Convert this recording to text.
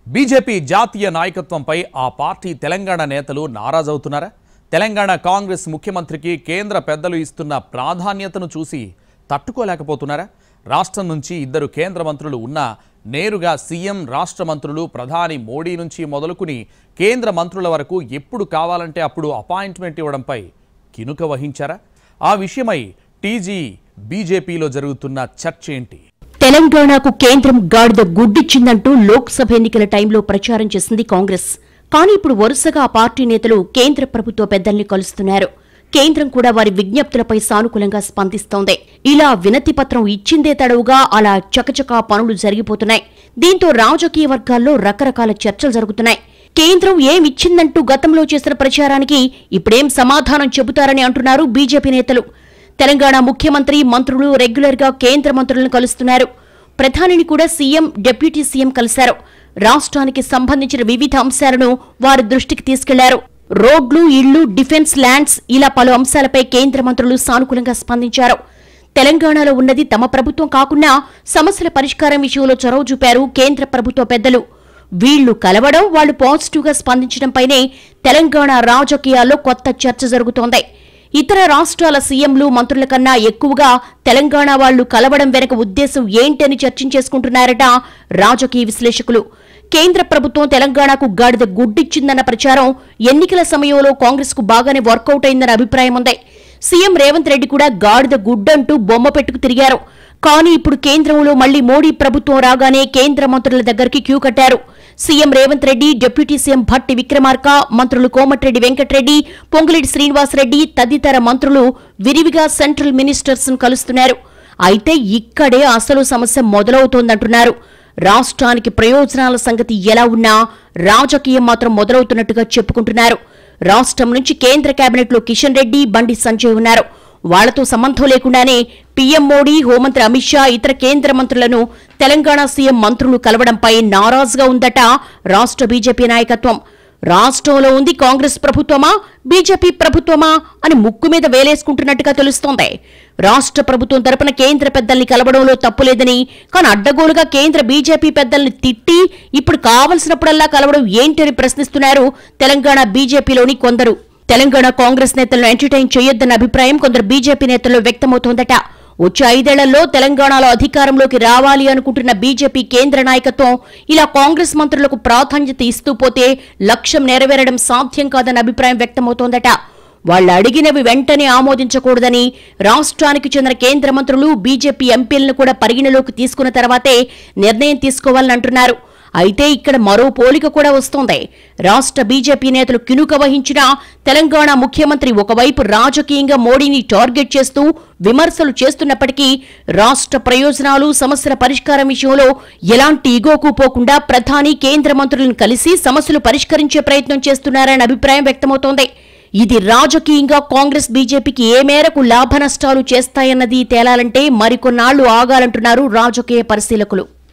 BJP జాతీయ నాయకత్వంపై ఆ party Telangana నేతలు నారాజవుతున్నారా? తెలంగాణ కాంగ్రెస్ ముఖ్యమంత్రికి కేంద్ర పెద్దలు ఇస్తున్న ప్రాధాన్యతను చూసి తట్టుకోలేకపోతున్నారా? రాష్ట్రం నుంచి ఇద్దరు కేంద్ర మంత్రులు ఉన్నా నేరుగా సీఎం, రాష్ట్ర మంత్రులు, ప్రధాని మోడీ నుంచి మొదలుకుని కేంద్ర మంత్రుల వరకు ఎప్పుడు కావాలంటే అప్పుడు అపాయింట్మెంట్ ఇవ్వడంపై కినుక వహించారా? ఆ విషయమై టీజీ బీజేపీలో జరుగుతున్న చర్చ ఏంటి? తెలంగాణకు కేంద్రం గాడిద గుడ్డిచ్చిందంటూ లోక్సభ ఎన్నికల టైంలో ప్రచారం చేసింది కాంగ్రెస్. కానీ ఇప్పుడు వరుసగా ఆ పార్టీ నేతలు కేంద్ర ప్రభుత్వ పెద్దల్ని కలుస్తున్నారు. కేంద్రం కూడా వారి విజ్ఞప్తులపై సానుకూలంగా స్పందిస్తోంది. ఇలా వినతి పత్రం ఇచ్చిందే తడవుగా అలా చకచకా పనులు జరిగిపోతున్నాయి. దీంతో రాజకీయ వర్గాల్లో రకరకాల చర్చలు జరుగుతున్నాయి. కేంద్రం ఏమిచ్చిందంటూ గతంలో చేసిన ప్రచారానికి ఇప్పుడేం సమాధానం చెబుతారని అంటున్నారు బీజేపీ నేతలు. తెలంగాణ ముఖ్యమంత్రి, మంత్రులు రెగ్యులర్ గా కేంద్ర మంత్రులను కలుస్తున్నారు. ప్రధానిని కూడా సీఎం, డిప్యూటీ సీఎం కలిశారు. రాష్ట్రానికి సంబంధించిన వివిధ అంశాలను వారి దృష్టికి తీసుకెళ్లారు. రోడ్లు, ఇళ్లు, డిఫెన్స్, ల్యాండ్స్ ఇలా పలు అంశాలపై కేంద్ర మంత్రులు సానుకూలంగా స్పందించారు. తెలంగాణలో ఉన్నది తమ ప్రభుత్వం కాకుండా సమస్యల పరిష్కారం విషయంలో చొరవ చూపారు కేంద్ర ప్రభుత్వ పెద్దలు. వీళ్లు కలవడం, వాళ్లు పాజిటివ్ గా స్పందించడంపైనే తెలంగాణ రాజకీయాల్లో కొత్త చర్చ జరుగుతోంది. ఇతర రాష్ట్రాల సీఎంలు, మంత్రుల కన్నా ఎక్కువగా తెలంగాణ వాళ్లు కలవడం వెనక ఉద్దేశం ఏంటని చర్చించేసుకుంటున్నారట రాజకీయ విశ్లేషకులు. కేంద్ర ప్రభుత్వం తెలంగాణకు గాడిద గుడ్డిచ్చిందన్న ప్రచారం ఎన్నికల సమయంలో కాంగ్రెస్ కు బాగానే వర్కౌట్ అయిందన్న అభిప్రాయం ఉంది. సీఎం రేవంత్ రెడ్డి కూడా గాడిద గుడ్డంటూ బొమ్మ పెట్టుకు తిరిగారు. కానీ ఇప్పుడు కేంద్రంలో మళ్లీ మోడీ ప్రభుత్వం రాగానే కేంద్ర మంత్రుల దగ్గరికి క్యూ కట్టారు. CM Revanth Reddy, deputy CM Bhatti Vikramarka, మంత్రులు కోమటిరెడ్డి వెంకటరెడ్డి, పొంగులేటి శ్రీనివాసరెడ్డి తదితర మంత్రులు విరివిగా సెంట్రల్ మినిస్టర్స్ ను కలుస్తున్నారు. అయితే ఇక్కడే అసలు సమస్య మొదలవుతోందంటున్నారు. రాష్ట్రానికి ప్రయోజనాల సంగతి ఎలా ఉన్నా రాజకీయం మాత్రం మొదలవుతున్నట్టుగా చెప్పుకుంటున్నారు. రాష్ట్రం నుంచి కేంద్ర కేబినెట్లో కిషన్ రెడ్డి, బండి సంజయ్ ఉన్నారు. వాళ్లతో సంబంధం లేకుండానే పీఎం మోడీ, హోంమంత్రి అమిత్ షా, ఇతర కేంద్ర మంత్రులను తెలంగాణ సీఎం మంత్రులు కలవడంపై నారాజుగా ఉందట రాష్ట్ర బీజేపీ నాయకత్వం. రాష్ట్రంలో ఉంది కాంగ్రెస్ ప్రభుత్వమా, బీజేపీ ప్రభుత్వమా అని ముక్కు మీద వేలేసుకుంటున్నట్టుగా తెలుస్తోంది. రాష్ట్ర ప్రభుత్వం తరపున కేంద్ర పెద్దల్ని కలవడంలో తప్పులేదని, కానీ అడ్డగోలుగా కేంద్ర బీజేపీ పెద్దల్ని తిట్టి ఇప్పుడు కావలసినప్పుడల్లా కలవడం ఏంటని ప్రశ్నిస్తున్నారు తెలంగాణ బీజేపీలోని కొందరు. తెలంగాణ కాంగ్రెస్ నేతలను ఎంటర్టైన్ చేయొద్దన్న అభిప్రాయం కొందరు బీజేపీ నేతల్లో వ్యక్తమవుతోందట. వచ్చే 5 ఏళ్లలో తెలంగాణలో అధికారంలోకి రావాలి అనుకుంటున్న బీజేపీ కేంద్ర నాయకత్వం ఇలా కాంగ్రెస్ మంత్రులకు ప్రాధాన్యత ఇస్తూ పోతే లక్ష్యం నెరవేరడం సాధ్యం కాదన్న అభిప్రాయం వ్యక్తమవుతోందట. వాళ్లు అడిగినవి వెంటనే ఆమోదించకూడదని, రాష్ట్రానికి చెందిన కేంద్ర మంత్రులు, బీజేపీ ఎంపీలను కూడా పరిగణలోకి తీసుకున్న తర్వాతే నిర్ణయం తీసుకోవాలని అంటున్నారు. అయితే ఇక్కడ మరో పోలిక కూడా వస్తోంది. రాష్ట్ర బీజేపీ నేతలు కినుక వహించిన తెలంగాణ ముఖ్యమంత్రి ఒకవైపు రాజకీయంగా మోడీని టార్గెట్ చేస్తూ విమర్శలు చేస్తున్నప్పటికీ రాష్ట్ర ప్రయోజనాలు, సమస్యల పరిష్కారం విషయంలో ఎలాంటి ఇగోకు పోకుండా ప్రధాని, కేంద్ర మంత్రులను కలిసి సమస్యలు పరిష్కరించే ప్రయత్నం చేస్తున్నారనే అభిప్రాయం వ్యక్తమవుతోంది. ఇది రాజకీయంగా కాంగ్రెస్, బీజేపీకి ఏ మేరకు లాభ నష్టాలు చేస్తాయన్నది తేలాలంటే మరికొన్నాళ్లు ఆగాలంటున్నారు రాజకీయ పరిశీలకులు.